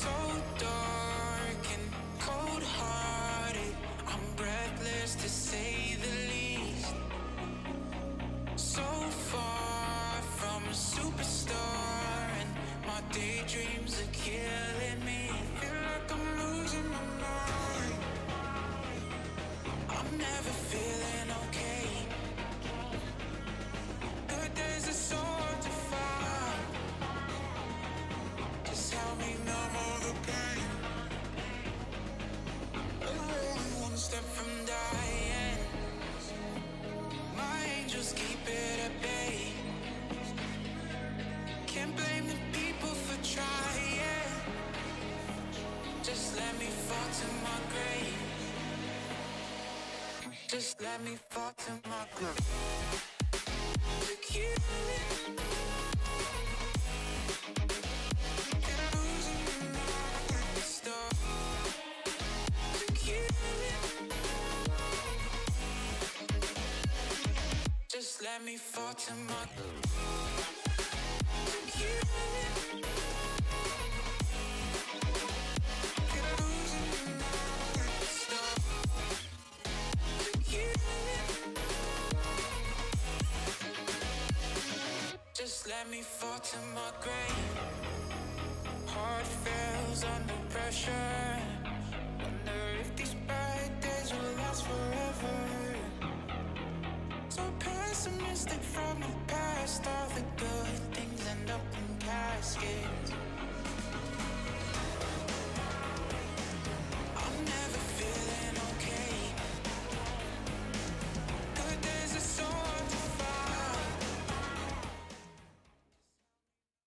So dark and cold-hearted, I'm breathless to say the least. So far from a superstar, and my daydreams are killing me. Feel like I'm losing my mind. I'm never feeling okay. Good days are so hard to find. Just help me numb all the pain. I'm only one step from dying. My angels keep it at bay. Can't blame the people for trying. Just let me fall to my grave. Just let me fall to my grave. To kill it. Get losing my start. To kill it. Just let me fall to my grave. To kill it. Get losing my start. To kill it. Just let me fall to my grave. Heart fails under pressure. Wonder if these bad days will last forever. So pessimistic from the past, all the good